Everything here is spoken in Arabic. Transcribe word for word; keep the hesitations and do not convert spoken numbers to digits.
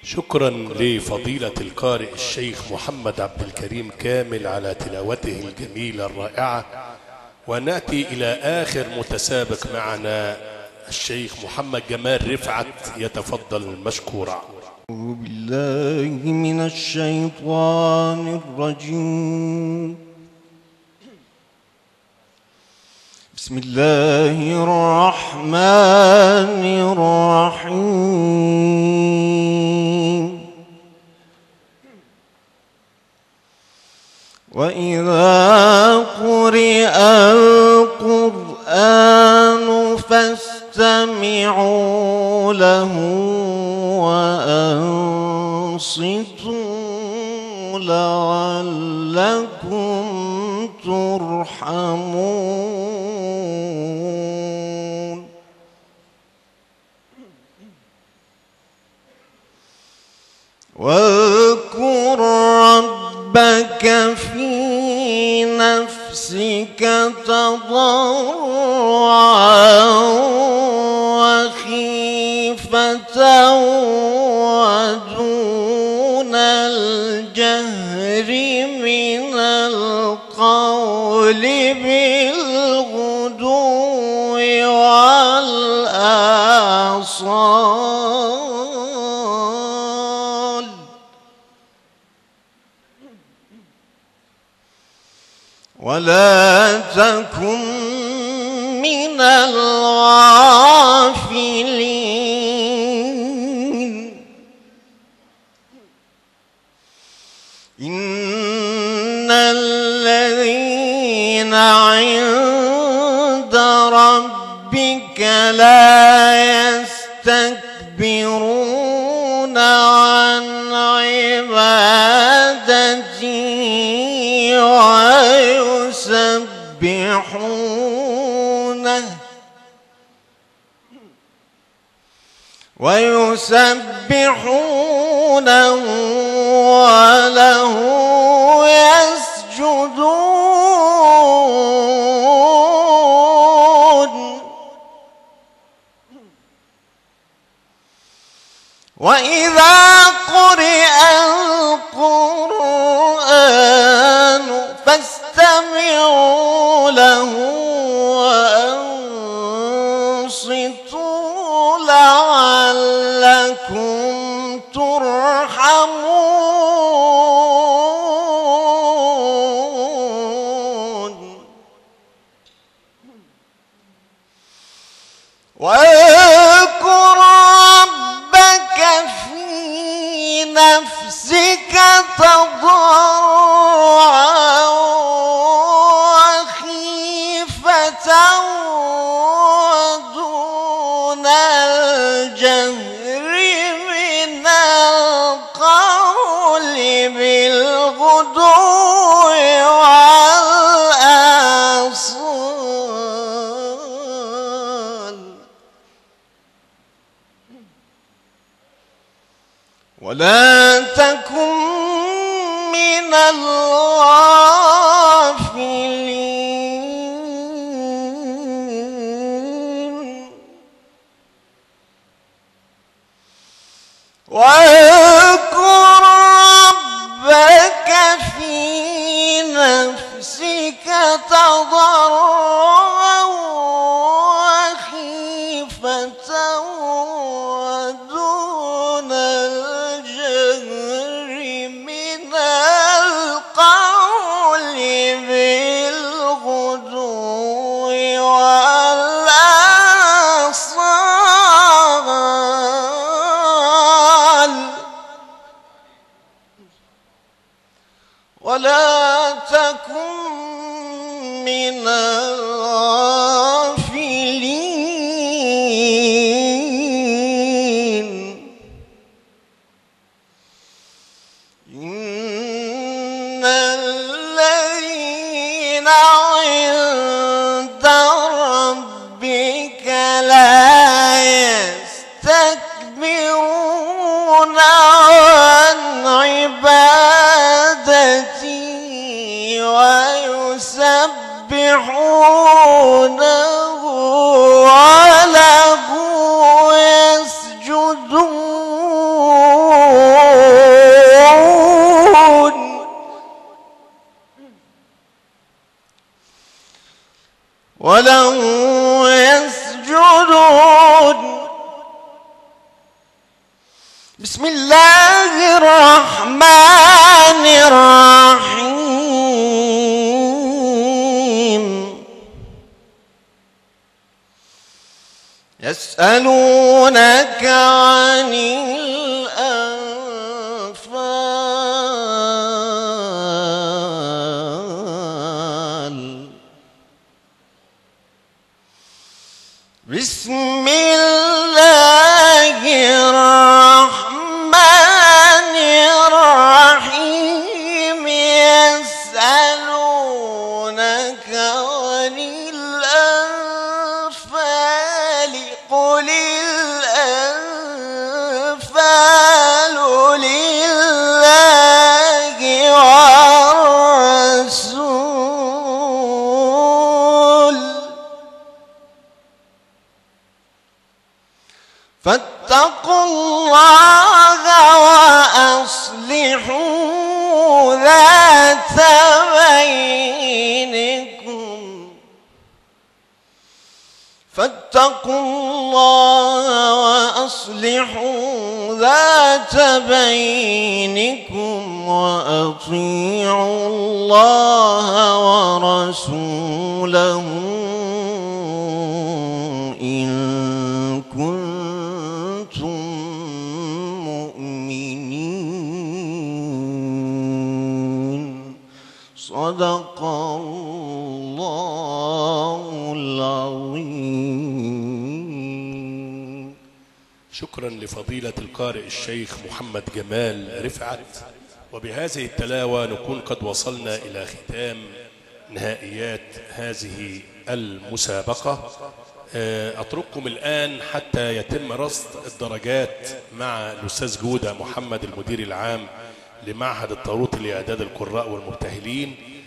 شكرا لفضيلة القارئ الشيخ محمد عبد الكريم كامل على تلاوته الجميلة الرائعة. ونأتي إلى آخر متسابق معنا الشيخ محمد جمال رفعت، يتفضل مشكورا. أعوذ بالله من الشيطان الرجيم. بسم الله الرحمن الرحيم. وإذا قرئ القرآن فاستمعوا له وأنصتوا لعلكم ترحمون. واذكر ربك في نفسك تضرعا وخيفة ودون الجهر من القول بالغدو والآصال ولا تكن من الغافلين. إن الذين عند ربك لا يستكبرون عن عبادته ويسبحونه ويسبحونه وله يسجدون. وإذا قرئ القرآن فاستمعوا له وأنصتوا لعلكم ترحمون. واذكر ربك في نفسك تضرعا وخيفة ودون الجهر من القول بالغدو والآصال ولا تكن من الغافلين. واذكر ربك في نفسك تضرعا وخيفة ودون الجهر من القول بالغدو والآصال ولا تكن من الغافلين. إن الذين عند ربك لا يستكبرون عن عبادته ويسبحونه وله يسجدون. وله يسجدون. بسم الله الرحمن الرحيم. يسألونك عن الأنفال. بسم الله الرحمن الرحيم. يسألونك عن الأنفال قل الأنفال لله والرسول فاتقوا الله وأصلحوا ذات بينكم. فاتقوا الله وأصلحوا ذات بينكم وأطيعوا الله ورسوله إن كنتم مؤمنين. صدق الله العظيم. شكرا لفضيلة القارئ الشيخ محمد جمال رفعت. وبهذه التلاوة نكون قد وصلنا إلى ختام نهائيات هذه المسابقة. أترككم الآن حتى يتم رصد الدرجات مع الأستاذ جودة محمد المدير العام لمعهد الطاروت لإعداد القراء والمبتهلين.